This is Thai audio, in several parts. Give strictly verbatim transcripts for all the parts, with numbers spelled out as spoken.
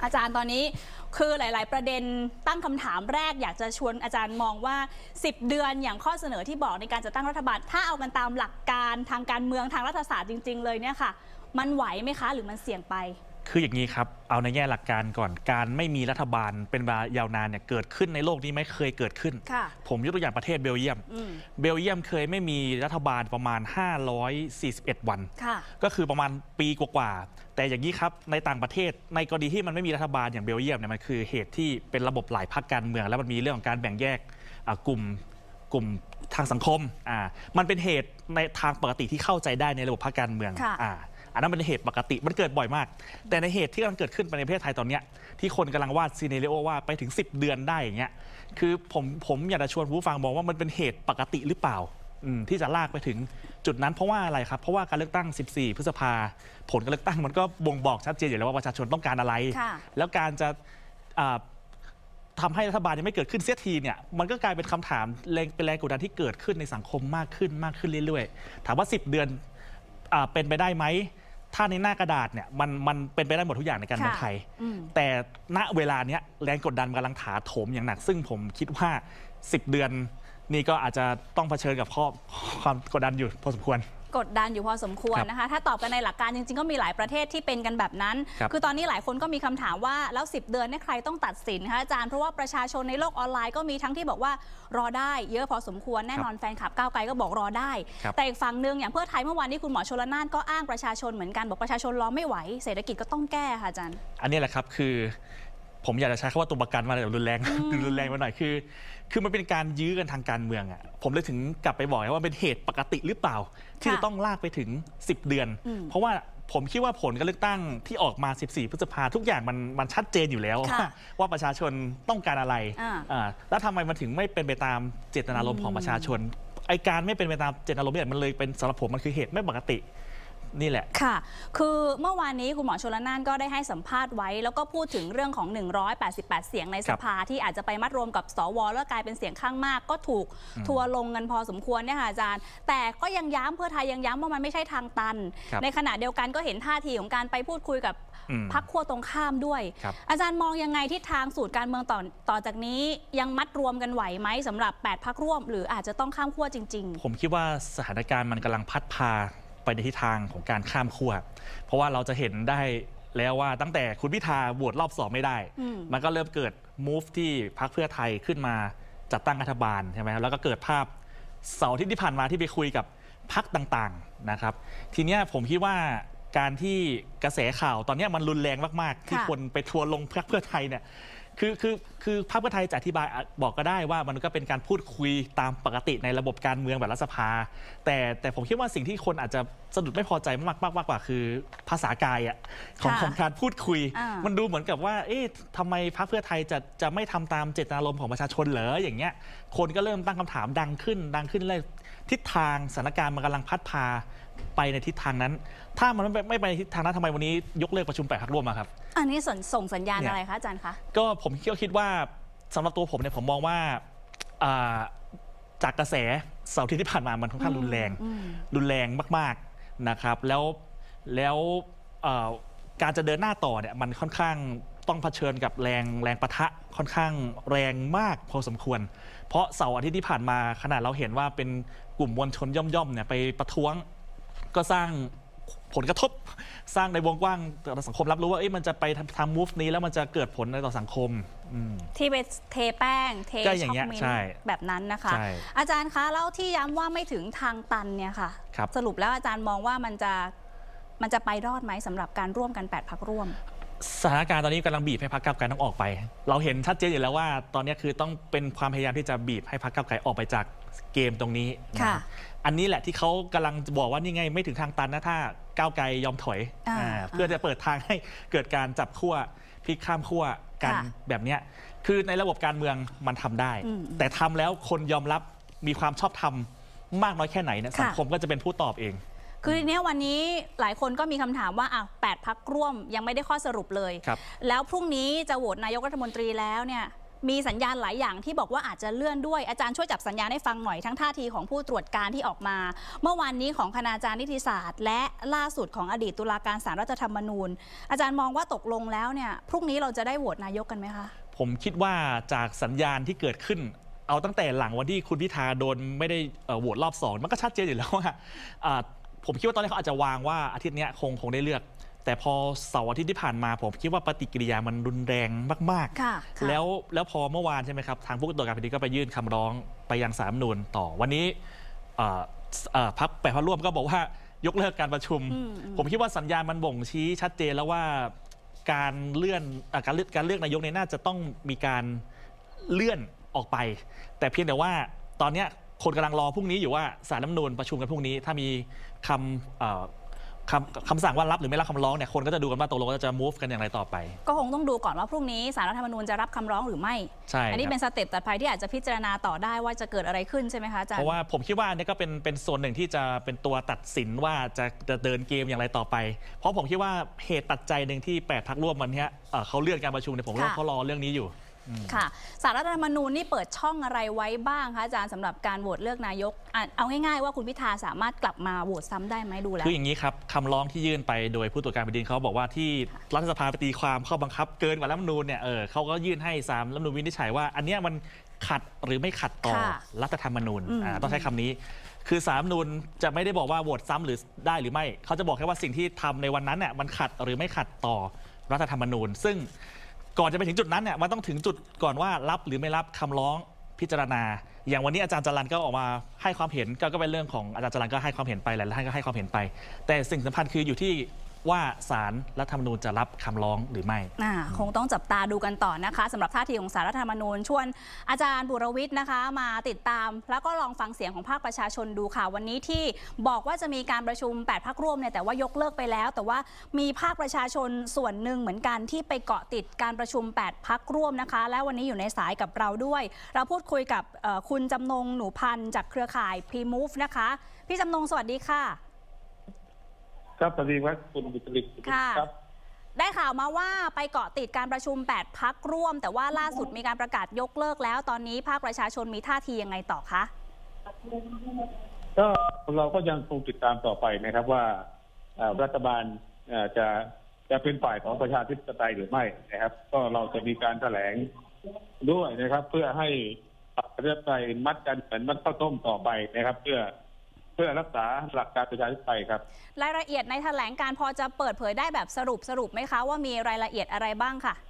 อาจารย์ตอนนี้คือหลายๆประเด็นตั้งคำถามแรกอยากจะชวนอาจารย์มองว่าสิบเดือนอย่างข้อเสนอที่บอกในการจัดตั้งรัฐบาลถ้าเอากันตามหลักการทางการเมืองทางรัฐศาสตร์จริงๆเลยเนี่ยค่ะมันไหวไหมคะหรือมันเสี่ยงไปคืออย่างนี้ครับเอาในแง่หลักการก่อนการไม่มีรัฐบาลเป็นเวลายาวนานเนี่ยเกิดขึ้นในโลกนี้ไม่เคยเกิดขึ้นผมยกตัวอย่างประเทศเบลเยียมเบลเยียมเคยไม่มีรัฐบาลประมาณห้าร้อยสี่สิบเอ็ดวันก็คือประมาณปีกว่าๆแต่อย่างนี้ครับในต่างประเทศในกรณีที่มันไม่มีรัฐบาลอย่างเบลเยียมเนี่ยมันคือเหตุที่เป็นระบบหลายพรรคการเมืองแล้วมันมีเรื่องของการแบ่งแยกกลุ่มกลุ่มทางสังคมอ่ามันเป็นเหตุในทางปกติที่เข้าใจได้ในระบบพรรคการเมืองอ่าอันนั้นเป็นเหตุปกติมันเกิดบ่อยมากแต่ในเหตุที่กำลังเกิดขึ้นในประเทศไทยตอนนี้ที่คนกำลังวาดซีเนเรโอว่าไปถึงสิบเดือนได้อย่างเงี้ยคือผมผมอยากจะชวนผู้ฟังมองว่ามันเป็นเหตุปกติหรือเปล่าที่จะลากไปถึงจุดนั้นเพราะว่าอะไรครับเพราะว่าการเลือกตั้งสิบสี่พฤษภาผลการเลือกตั้งมันก็บ่งบอกชัดเจนอยู่แล้วว่าประชาชนต้องการอะไรแล้วการจะทำให้รัฐบาลยังไม่เกิดขึ้นเสียทีเนี่ยมันก็กลายเป็นคำถามแรงเป็นแรงกดดันที่เกิดขึ้นในสังคมมากขึ้นมากขึ้นเรื่อยๆถามว่าสิบเดือนเป็นไปได้ไหมถ้าในหน้ากระดาษเนี่ยมันมันเป็นไปได้หมดทุกอย่างในการเมืองไทยแต่ณเวลาเนี้ยแรงกดดันกำลังถาโถมอย่างหนักซึ่งผมคิดว่าสิบเดือนนี่ก็อาจจะต้องเผชิญกับข้อความกดดันอยู่พอสมควรกดดันอยู่พอสมควรนะคะถ้าตอบกันในหลักการจริงๆก็มีหลายประเทศที่เป็นกันแบบนั้น ค, คือตอนนี้หลายคนก็มีคำถามว่าแล้วสิบเดือนนี่ใครต้องตัดสินคะอาจารย์เพราะว่าประชาชนในโลกออนไลน์ก็มีทั้งที่บอกว่ารอได้เยอะพอสมควรแน่นอนแฟนคลับก้าวไกลก็บอกรอได้แต่อีกฝั่งหนึ่งอย่างเพื่อไทยเมื่อวานนี้คุณหมอชลน่านก็อ้างประชาชนเหมือนกันบอกประชาชนรอไม่ไหวเศรษฐกิจก็ต้องแก้ค่ะอาจารย์อันนี้แหละครับคือผมอยากจะใช้คำว่าตัวประกันมาแบบรุนแรงรุนแรงมาหน่อยคือคือมันเป็นการยื้อกันทางการเมืองอ่ะผมเลยถึงกลับไปบอกว่าเป็นเหตุปกติหรือเปล่าที่จะต้องลากไปถึงสิบเดือนเพราะว่าผมคิดว่าผลการเลือกตั้งที่ออกมาสิบสี่พฤษภาทุกอย่างมันมันชัดเจนอยู่แล้วว่าประชาชนต้องการอะไรแล้วทำไมมันถึงไม่เป็นไปตามเจตนารมณ์ของประชาชนไอการไม่เป็นไปตามเจตนารมณ์เนี่ยมันเลยเป็นสำหรับผมมันคือเหตุไม่ปกตินี่แหละค่ะคือเมื่อวานนี้คุณหมอชลน่านก็ได้ให้สัมภาษณ์ไว้แล้วก็พูดถึงเรื่องของหนึ่งร้อยแปดสิบแปดเสียงในสภาที่อาจจะไปมัดรวมกับสวแล้วกลายเป็นเสียงข้างมากก็ถูกทัวลงกันพอสมควรเนี่ยค่ะอาจารย์แต่ก็ยังย้ำเพื่อไทยยังย้ำว่ามันไม่ใช่ทางตันในขณะเดียวกันก็เห็นท่าทีของการไปพูดคุยกับพรรคขั้วตรงข้ามด้วยอาจารย์มองยังไงทิศทางสูตรการเมืองต่อต่อจากนี้ยังมัดรวมกันไหวไหมสำหรับแปดพรรคร่วมหรืออาจจะต้องข้ามขั้วจริงๆผมคิดว่าสถานการณ์มันกำลังพัดพาไปในทิศทางของการข้ามขั้วเพราะว่าเราจะเห็นได้แล้วว่าตั้งแต่คุณพิธาโหวตรอบสองไม่ได้มันก็เริ่มเกิด move ที่พรรคเพื่อไทยขึ้นมาจัดตั้งรัฐบาลใช่ไหมแล้วก็เกิดภาพเสาร์อาทิตย์ที่ผ่านมาที่ไปคุยกับพรรคต่างๆนะครับทีนี้ผมคิดว่าการที่กระแสข่าวตอนนี้มันรุนแรงมากๆที่คนไปทัวร์ลงพรรคเพื่อไทยเนี่ยคือคือคือพรรคเพื่อไทยจะอธิบายบอกก็ได้ว่ามันก็เป็นการพูดคุยตามปกติในระบบการเมืองแบบรัฐสภาแต่แต่ผมคิดว่าสิ่งที่คนอาจจะสะดุดไม่พอใจมากมากมากกว่าคือภาษากายอ่ะของของการพูดคุยมันดูเหมือนกับว่าเอ๊ะทำไมพรรคเพื่อไทยจะจะไม่ทำตามเจตนารมณ์ของประชาชนเหรออย่างเงี้ยคนก็เริ่มตั้งคำถามดังขึ้นดังขึ้นเลยทิศทางสถานการณ์มันกำลังพัดพาไปในทิศทางนั้นถ้ามันไม่ไปในทิศทางนั้นทำไมวันนี้ยกเลิกประชุมแปดพรรคร่วมมาครับอันนี้ส่งสัญญาณอะไรคะอาจารย์คะก็ผมคิดว่าสำหรับตัวผมเนี่ยผมมองว่าจากกระแสเสาร์ที่ผ่านมามันค่อนข้างรุนแรงรุนแรงมากๆนะครับแล้วแล้วการจะเดินหน้าต่อเนี่ยมันค่อนข้างต้องเผชิญกับแรงแรงปะทะค่อนข้างแรงมากพอสมควรเพราะเสาร์อาทิตย์ที่ผ่านมาขนาดเราเห็นว่าเป็นกลุ่มมวลชนย่อมๆเนี่ยไปประท้วงก็สร้างผลกระทบสร้างในวงกว้างสังคมรับรู้ว่ามันจะไปทำมูฟนี้แล้วมันจะเกิดผลในต่อสังคมที่ไปเทแป้งเทช็อกมินแบบนั้นนะคะอาจารย์คะแล้วที่ย้ำว่าไม่ถึงทางตันเนี่ยค่ะสรุปแล้วอาจารย์มองว่ามันจะมันจะไปรอดไหมสำหรับการร่วมกันแปดพรรคร่วมสถานการณ์ตอนนี้กำลังบีบให้พรรคก้าวไกลต้องออกไปเราเห็นชัดเจนอยู่แล้วว่าตอนนี้คือต้องเป็นความพยายามที่จะบีบให้พรรคก้าวไกลออกไปจากเกมตรงนี้อันนี้แหละที่เขากำลังบอกว่านี่ไงไม่ถึงทางตันนะถ้าก้าวไกลยอมถอยเพื่อจะเปิดทางให้เกิดการจับขั้วพลิกข้ามขั้วกันแบบนี้คือในระบบการเมืองมันทำได้แต่ทำแล้วคนยอมรับมีความชอบธรรมมากน้อยแค่ไหนนะสังคมก็จะเป็นผู้ตอบเองคือทีนี้วันนี้หลายคนก็มีคำถามว่าอ่ะแปดพรรคร่วมยังไม่ได้ข้อสรุปเลยแล้วพรุ่งนี้จะโหวตนายกรัฐมนตรีแล้วเนี่ยมีสัญญาณหลายอย่างที่บอกว่าอาจจะเลื่อนด้วยอาจารย์ช่วยจับสัญญาณให้ฟังหน่อยทั้งท่าทีของผู้ตรวจการที่ออกมาเมื่อวานนี้ของคณาจารย์นิติศาสตร์และล่าสุดของอดีตตุลาการศาลรัฐธรรมนูญอาจารย์มองว่าตกลงแล้วเนี่ยพรุ่งนี้เราจะได้โหวตนายกกันไหมคะผมคิดว่าจากสัญญาณที่เกิดขึ้นเอาตั้งแต่หลังวันที่คุณพิธาโดนไม่ได้โหวตรอบสองมันก็ชัดเจนอยู่แล้วว่าผมคิดว่าตอนนี้เขาอาจจะวางว่าอาทิตย์นี้คงคงได้เลือกแต่พอเสาร์อาทิตย์ที่ผ่านมาผมคิดว่าปฏิกิริยามันรุนแรงมากๆแล้วแล้วพอเมื่อวานใช่ไหมครับทางผู้ตรวจการแผ่นดินก็ไปยื่นคำร้องไปยังศาลรัฐธรรมนูญต่อวันนี้พรรคแปดพักร่วมก็บอกว่ายกเลิกการประชุมผมคิดว่าสัญญาณมันบ่งชี้ชัดเจนแล้วว่าการเลื่อนการเลือกการเลือกนายกเนี่ยน่าจะต้องมีการเลื่อนออกไปแต่เพียงแต่ว่าตอนนี้คนกำลังรอพรุ่งนี้อยู่ว่าศาลรัฐธรรมนูญประชุมกันพรุ่งนี้ถ้ามีคำคำคำสั่งว่ารับหรือไม่รับคำร้องเนี่ยคนก็จะดูกันว่าตกลงจะ move กันอย่างไรต่อไปก็คงต้องดูก่อนว่าพรุ่งนี้ศาลรัฐธรรมนูญจะรับคำร้องหรือไม่ใช่อันนี้เป็นสเต็ปตัดไปที่อาจจะพิจารณาต่อได้ว่าจะเกิดอะไรขึ้นใช่ไหมคะอาจารย์เพราะว่าผมคิดว่าอันนี้ก็เป็นเป็นส่วนหนึ่งที่จะเป็นตัวตัดสินว่าจะจะเดินเกมอย่างไรต่อไปเพราะผมคิดว่าเหตุปัจจัยหนึ่งที่แปดพรรคร่วมวันนี้เขาเลื่อนการประชุมเนี่ยผมว่าเขารอเรื่องนี้อยู่ค่ะศาลรัฐธรรมนูญนี่เปิดช่องอะไรไว้บ้างคะอาจารย์สำหรับการโหวตเลือกนายกเอาง่ายๆว่าคุณพิธาสามารถกลับมาโหวตซ้ำได้ไหมดูแล้วคืออย่างนี้ครับคำร้องที่ยื่นไปโดยผู้ตรวจการแผ่นดินเขาบอกว่าที่รัฐสภาไปตีความข้อบังคับเกินกว่ารัฐธรรมนูญเนี่ยเออเขาก็ยื่นให้ศาลรัฐธรรมนูญวินิจฉัยว่าอันนี้มันขัดหรือไม่ขัดต่อรัฐธรรมนูญต้องใช้คำนี้คือศาลรัฐธรรมนูญจะไม่ได้บอกว่าโหวตซ้ำหรือได้หรือไม่เขาจะบอกแค่ว่าสิ่งที่ทำในวันนั้นเนี่ยมันขัดหรือไม่ขัดต่อรัฐธรรมนูญซึ่งก่อนจะไปถึงจุดนั้นเนี่ยมันต้องถึงจุดก่อนว่ารับหรือไม่รับคำร้องพิจารณาอย่างวันนี้อาจารย์จรัญก็ออกมาให้ความเห็นก็เป็นเรื่องของอาจารย์จรัญก็ให้ความเห็นไปหลายท่านก็ให้ความเห็นไปแต่สิ่งสำคัญคืออยู่ที่ว่าศาลรัฐธรรมนูญจะรับคำร้องหรือไม่คงต้องจับตาดูกันต่อนะคะสำหรับท่าทีของศาลรัฐธรรมนูญชวนอาจารย์บุรวิทย์นะคะมาติดตามแล้วก็ลองฟังเสียงของภาคประชาชนดูค่ะวันนี้ที่บอกว่าจะมีการประชุมแปดพรรคร่วมเนี่ยแต่ว่ายกเลิกไปแล้วแต่ว่ามีภาคประชาชนส่วนหนึ่งเหมือนกันที่ไปเกาะติดการประชุมแปดพรรคร่วมนะคะและวันนี้อยู่ในสายกับเราด้วยเราพูดคุยกับคุณจำนงหนูพันธ์จากเครือข่าย P-Move นะคะพี่จำนงสวัสดีค่ะครับสวัสดีครับคุณบุตริกครับได้ข่าวมาว่าไปเกาะติดการประชุมแปดพรรคร่วมแต่ว่าล่าสุดมีการประกาศยกเลิกแล้วตอนนี้ภาคประชาชนมีท่าทียังไงต่อคะก็เราก็ยังคงติดตามต่อไปนะครับว่ารัฐบาลจะจะเป็นฝ่ายของประชาธิปไตยหรือไม่นะครับก็เราจะมีการแถลงด้วยนะครับเพื่อให้ประชาธิปไตยมัดกันเหมือนมัดข้าวต้มต่อไปนะครับเพื่อเพื่อรักษาหลักการประชาธิปไตยครับรายละเอียดในแถลงการพอจะเปิดเผยได้แบบสรุปสรุปไหมคะว่ามีรายละเอียดอะไรบ้างค่ะ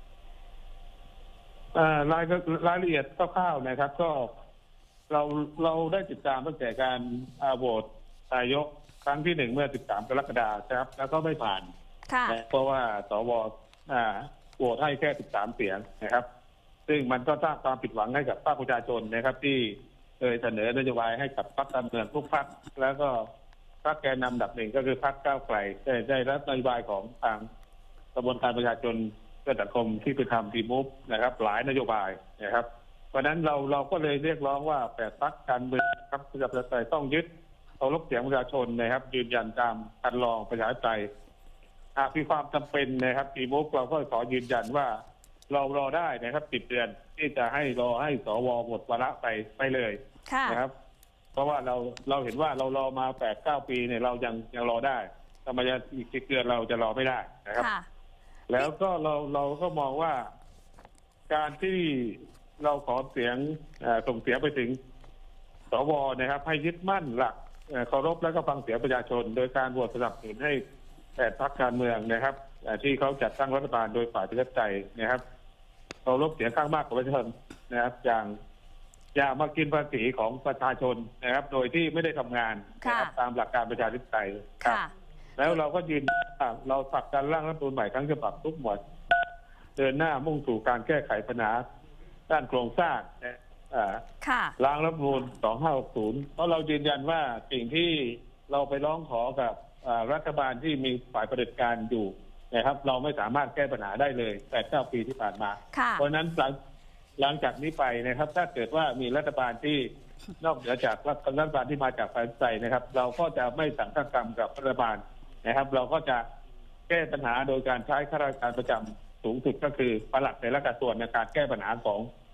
รายรายละเอียดคร่าวๆนะครับก็เราเราได้ติดตามตั้งแต่การโหวตนายกครั้งที่หนึ่งเมื่อสิบสามกรกฎาคมครับแล้วก็ไม่ผ่านเพราะว่าสวโหวตให้แค่สิบสามเสียงนะครับซึ่งมันก็สร้างความผิดหวังให้กับภาคประชาชนนะครับที่เคยเสนอนโยบายให้กับพรรคการเมืองทุกพรรคแล้วก็พรรคแกนนำดับหนึ่งก็คือพรรคก้าวไกลได้ได้รับนโยบายของทางกระบวนการประชาชนเพื่อสังคมที่ไปทำทีมูฟนะครับหลายนโยบายนะครับเพราะนั้นเราเราก็เลยเรียกร้องว่าแปดพรรคการเมืองครับประชาธิปไตยต้องยึดเคารพเสียงประชาชนนะครับยืนยันตามคันลองประชาธิปไตยหากมีความจำเป็นนะครับทีมูฟเราก็ขอยืนยันว่าเรารอได้นะครับสิบเดือนที่จะให้รอให้สวหมดวาระไปไปเลยนะครับเพราะว่าเราเราเห็นว่าเรารอมาแปดเก้าปีเนี่ยเรายังยังรอได้ทำไมอีกสิบเดือนเราจะรอไม่ได้นะครับแล้วก็เราเราก็มองว่าการที่เราขอเสียงส่งเสียงไปถึงสวนะครับให้ยึดมั่นหลักเคารพและก็ฟังเสียงประชาชนโดยการโหวตสนับสนุนให้แปดพรรคการเมืองนะครับที่เขาจัดตั้งรัฐบาลโดยฝ่ายประชาธิปไตยนะครับเคารพเสียงข้างมากของประชาชนนะครับอย่างอย่ามากินภาษีของประชาชนนะครับโดยที่ไม่ได้ทำงานนะครับตามหลักการประชาธิปไตยครับแล้วเราก็ยืนเราผลักดันร่างรัฐธรรมนูญใหม่ทั้งฉบับทุกหมวดเดินหน้ามุ่งสู่การแก้ไขปัญหาด้านโครงสร้างร่างรัฐธรรมนูญสองห้าหกศูนย์เพราะเรายืนยันว่าสิ่งที่เราไปร้องขอกับรัฐบาลที่มีฝ่ายเผด็จการอยู่นะครับเราไม่สามารถแก้ปัญหาได้เลยแปดเก้าปีที่ผ่านมาเพราะฉะนั้นหลังจากนี้ไปนะครับถ้าเกิดว่ามีรัฐบาลที่นอกเหนือจากรัฐบาลที่มาจากฝ่ายใจนะครับเราก็จะไม่สังกัดกรรมกับรัฐบาลนะครับเราก็จะแก้ปัญหาโดยการใช้ข้าราชการประจำสูงสุดก็คือปลัดแต่ละกระทรวงในการแก้ปัญหาของ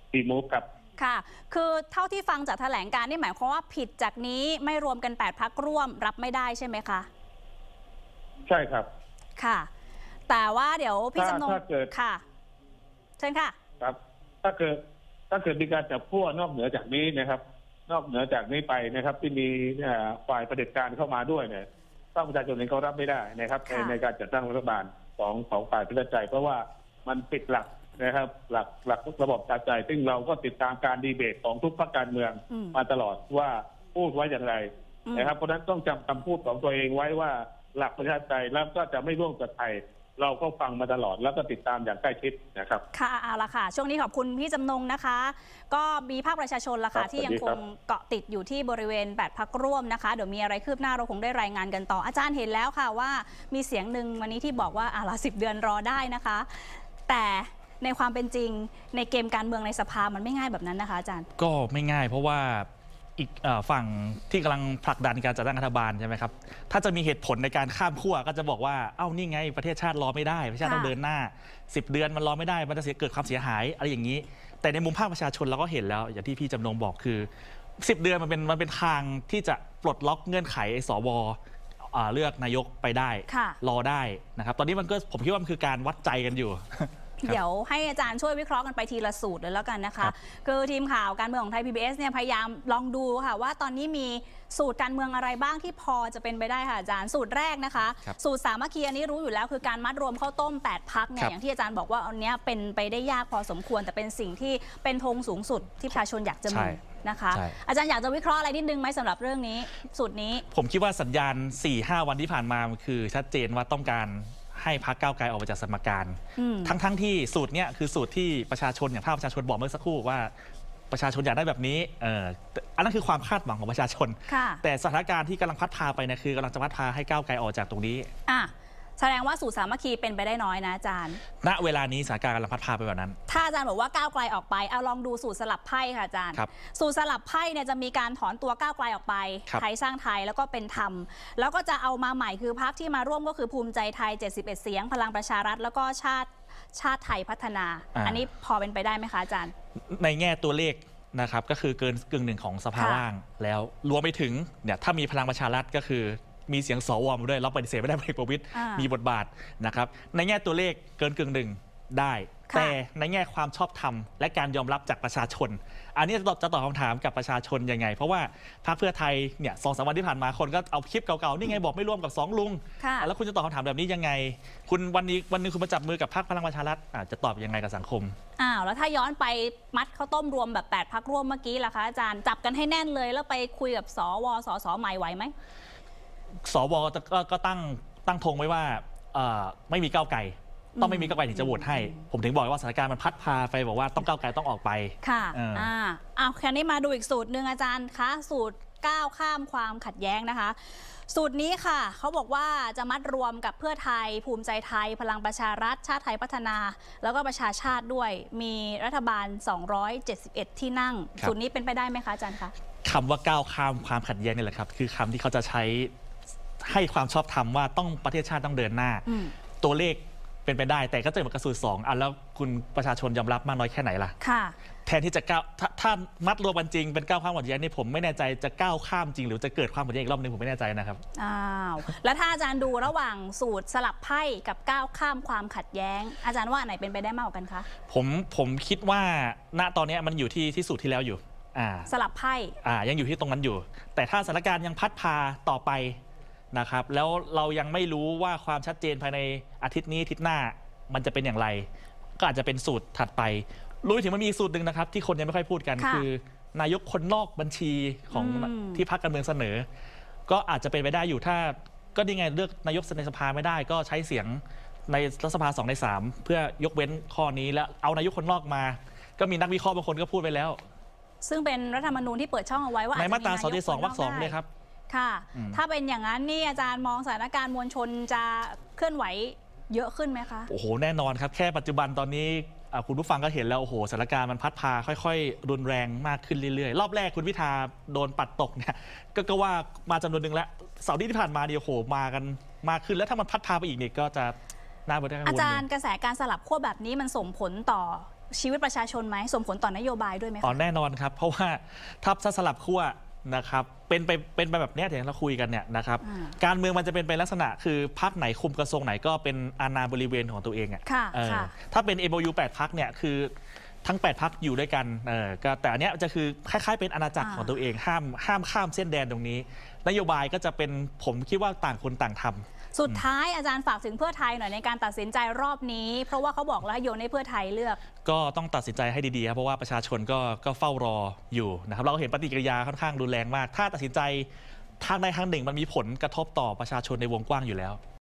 ทีมูฟครับค่ะคือเท่าที่ฟังจากแถลงการนี่หมายความว่าผิดจากนี้ไม่รวมกันแปดพรรคร่วมรับไม่ได้ใช่ไหมคะใช่ครับค่ะแต่ว่าเดี๋ยวพี่จำนงถ้าเกิดค่ะเชิญค่ะครับถ้าเกิดถ้าเกิดมีการจับขั้วนอกเหนือจากนี้นะครับนอกเหนือจากนี้ไปนะครับที่มีฝ่ายเผด็จการเข้ามาด้วยเนี่ยต้องประชาชนเองเขารับไม่ได้นะครับในในการจัดตั้งรัฐบาลของของฝ่ายประชาธิปไตยเพราะว่ามันปิดหลักนะครับหลักหลักระบบการจ่ายซึ่งเราก็ติดตามการดีเบตของทุกพรรคการเมืองมาตลอดว่าพูดไว้อย่างไรนะครับเพราะฉะนั้นต้องจำคำพูดของตัวเองไว้ว่าหลักประชาธิปไตยแล้วก็จะไม่ร่วมกับใครเราก็ฟังมาตลอดแล้วก็ติดตามอย่างใกล้ชิดนะครับค่ะเอาละค่ะช่วงนี้ขอบคุณพี่จำนงนะคะก็มีภาคประชาชนละค่ะที่ยังคงเกาะติดอยู่ที่บริเวณแปดพรรคร่วมนะคะเดี๋ยวมีอะไรคืบหน้าเราคงได้รายงานกันต่ออาจารย์เห็นแล้วค่ะว่ามีเสียงหนึ่งวันนี้ที่บอกว่าอ่ะละสิบเดือนรอได้นะคะแต่ในความเป็นจริงในเกมการเมืองในสภามันไม่ง่ายแบบนั้นนะคะอาจารย์ก็ไม่ง่ายเพราะว่าอีกฝั่งที่กำลังผลักดันการจัดตั้งรัฐบาลใช่ไหมครับถ้าจะมีเหตุผลในการข้ามขั้วก็จะบอกว่าเอ้านี่ไงประเทศชาติรอไม่ได้ประเทศชาติต้องเดินหน้าสิบเดือนมันรอไม่ได้มันจะเกิดความเสียหายอะไรอย่างนี้แต่ในมุมภาคประชาชนเราก็เห็นแล้วอย่างที่พี่จำนงบอกคือสิบเดือนมันเป็นมันเป็นทางที่จะปลดล็อกเงื่อนไขสวเลือกนายกไปได้รอได้นะครับตอนนี้มันก็ผมคิดว่ามันคือการวัดใจกันอยู่เดี๋ยวให้อาจารย์ช่วยวิเคราะห์กันไปทีละสูตรเลยแล้วกันนะคะคือทีมข่าวการเมืองของไทย พี บี เอส เนี่ยพยายามลองดูค่ะว่าตอนนี้มีสูตรการเมืองอะไรบ้างที่พอจะเป็นไปได้ค่ะอาจารย์สูตรแรกนะคะสูตรสามัคคีอันนี้รู้อยู่แล้วคือการมัดรวมข้าวต้มแปดพรรคเนี่ยอย่างที่อาจารย์บอกว่าอันนี้เป็นไปได้ยากพอสมควรแต่เป็นสิ่งที่เป็นธงสูงสุดที่ประชาชนอยากจะมีนะคะอาจารย์อยากจะวิเคราะห์อะไรนิดนึงไหมสำหรับเรื่องนี้สูตรนี้ผมคิดว่าสัญญาณ สี่ห้า วันที่ผ่านมาคือชัดเจนว่าต้องการให้พรรคก้าวไกลออกมาจากสมการทั้งทั้งที่สูตรเนี้ยคือสูตรที่ประชาชนอย่างภาคประชาชนบอกเมื่อสักครู่ว่าประชาชนอยากได้แบบนี้เอออันนั้นคือความคาดหวังของประชาชนแต่สถานการณ์ที่กำลังพัดพาไปเนี่ยคือกำลังจะพัดพาให้ก้าวไกลออกจากตรงนี้อ่ะแสดงว่าสูตรสามัคคีเป็นไปได้น้อยนะอาจารย์ณเวลานี้สถานการณ์กำลังพัดพาไปแบบนั้นถ้าอาจารย์บอกว่าก้าวไกลออกไปเอาลองดูสูตรสลับไพ่ค่ะอาจารย์สูตรสลับไพ่เนี่ยจะมีการถอนตัวก้าวไกลออกไปไทยสร้างไทยแล้วก็เป็นธรรมแล้วก็จะเอามาใหม่คือพรรคที่มาร่วมก็คือภูมิใจไทยเจ็ดสิบเอ็ดเสียงพลังประชารัฐแล้วก็ชาติชาติไทยพัฒนา อ, อันนี้พอเป็นไปได้ไหมคะอาจารย์ในแง่ตัวเลขนะครับก็คือเกินกึ่งหนึ่งของสภาล่างแล้วรวมไปถึงเนี่ยถ้ามีพลังประชารัฐก็คือมีเสียงสวมาด้วยเราปฏิเสธไม่ได้พลเอกประวิตรมีบทบาทนะครับในแง่ตัวเลขเกินกึ่งหนึ่งได้แต่ในแง่ความชอบธรรมและการยอมรับจากประชาชนอันนี้จะตอบจะตอบคำถามกับประชาชนยังไงเพราะว่าพรรคเพื่อไทยเนี่ยสองสามวันที่ผ่านมาคนก็เอาคลิปเก่าๆนี่ไงบอกไม่ร่วมกับสองลุงแล้วคุณจะตอบคำถามแบบนี้ยังไงคุณวันนี้วันนึงคุณมาจับมือกับพรรคพลังประชารัฐจะตอบยังไงกับสังคมอ้าวแล้วถ้าย้อนไปมัดข้าวต้มรวมแบบแปดพรรคร่วมเมื่อกี้ล่ะคะอาจารย์จับกันให้แน่นเลยแล้วไปคุยกับสวสสใหม่ไหวไหมสวก็ตั้งตั้งธงไว้ว่าไม่มีก้าวไกลต้องไม่มีก้าวไกลถึงจะโหวตให้ผมถึงบอกว่าสถานการณ์มันพัดพาไปบอกว่าต้องก้าวไกลต้องออกไปค่ะอ่าอ้าวคราวนี้มาดูอีกสูตรหนึ่งอาจารย์คะสูตรก้าวข้ามความขัดแย้งนะคะสูตรนี้ค่ะเขาบอกว่าจะมัดรวมกับเพื่อไทยภูมิใจไทยพลังประชารัฐชาติไทยพัฒนาแล้วก็ประชาชาติด้วยมีรัฐบาลสองร้อยเจ็ดสิบเอ็ดที่นั่งสูตรนี้เป็นไปได้ไหมคะอาจารย์คะคำว่าก้าวข้ามความขัดแย้งนี่แหละครับคือคำที่เขาจะใช้ให้ความชอบธรรมว่าต้องประเทศชาติต้องเดินหน้าตัวเลขเป็นไปได้แต่ก็จะเหมือนกับสูตรสองอันแล้วคุณประชาชนยอมรับมากน้อยแค่ไหนล่ะค่ะแทนที่จะก้าวถ้าถ้ามัดรวมกันจริงเป็นก้าวข้ามความขัดแย้งนี่ผมไม่แน่ใจจะก้าวข้ามจริงหรือจะเกิดความขัดแย้งอีกรอบนึงผมไม่แน่ใจนะครับอ้าวแล้วถ้าอาจารย์ดูระหว่างสูตรสลับไพ่กับก้าวข้ามความขัดแย้งอาจารย์ว่าไหนเป็นไปได้มากกว่ากันคะผมผมคิดว่าณตอนนี้มันอยู่ที่ที่สูตรที่แล้วอยู่สลับไพ่อ่ายังอยู่ที่ตรงนั้นอยู่แต่ถ้าสถานการณ์ยังพัดพาต่อไปนะครับแล้วเรายังไม่รู้ว่าความชัดเจนภายในอาทิตย์นี้อาทิตย์หน้ามันจะเป็นอย่างไรก็อาจจะเป็นสูตรถัดไปรู้ถึงมันมีสูตรหนึ่งนะครับที่คนยังไม่ค่อยพูดกันคือนายกคนนอกบัญชีของที่พรรคการเมืองเสนอก็อาจจะเป็นไปได้อยู่ถ้าก็นี่ไงเลือกนายกในสภาไม่ได้ก็ใช้เสียงในรัฐสภาสองในสามเพื่อยกเว้นข้อนี้แล้วเอานายกคนนอกมาก็มีนักวิเคราะห์บางคนก็พูดไปแล้วซึ่งเป็นรัฐธรรมนูญที่เปิดช่องเอาไว้ว่าในมาตราสองสองวรรคสองเลยครับค่ะถ้าเป็นอย่างนั้นนี่อาจารย์มองสถานการณ์มวลชนจะเคลื่อนไหวเยอะขึ้นไหมคะโอ้โหแน่นอนครับแค่ปัจจุบันตอนนี้คุณผู้ฟังก็เห็นแล้วโอ้โหสถานการณ์มันพัดพาค่อยๆรุนแรงมากขึ้นเรื่อยๆรอบแรกคุณพิธาโดนปัดตกเนี่ยก็ว่ามาจำนวนหนึ่งแล้วเสาร์ที่ผ่านมาเดียวโหมากันมากขึ้นแล้วถ้ามันพัดพาไปอีกเนี่ยก็จะน่าเป็นกังวลอาจารย์กระแสการสลับขั้วแบบนี้มันส่งผลต่อชีวิตประชาชนไหมส่งผลต่อนโยบายด้วยไหมคะอ๋อแน่นอนครับเพราะว่าถ้าสลับขั้วนะครับเป็นไปเป็นไปแบบนี้ที่เราคุยกันเนี่ยนะครับการเมืองมันจะเป็นไปลักษณะคือพรรคไหนคุมกระทรวงไหนก็เป็นอาณาบริเวณของตัวเองอ่ะถ้าเป็น เอ็ม โอ ยู แปดพรรคเนี่ยคือทั้งแปดพรรคอยู่ด้วยกันเออก็แต่อันเนี้ยจะคือคล้ายๆเป็นอาณาจักรของตัวเองห้ามห้ามข้ามเส้นแดนตรงนี้นโยบายก็จะเป็นผมคิดว่าต่างคนต่างทำสุดท้ายอาจารย์ฝากถึงเพื่อไทยหน่อยในการตัดสินใจรอบนี้เพราะว่าเขาบอกแล้วโยนให้เพื่อไทยเลือกก็ต้องตัดสินใจให้ดีๆครับเพราะว่าประชาชนก็ก็เฝ้ารออยู่นะครับเราเห็นปฏิกิริยาค่อนข้างรุนแรงมากถ้าตัดสินใจทางใดทางหนึ่งมันมีผลกระทบต่อประชาชนในวงกว้างอยู่แล้ว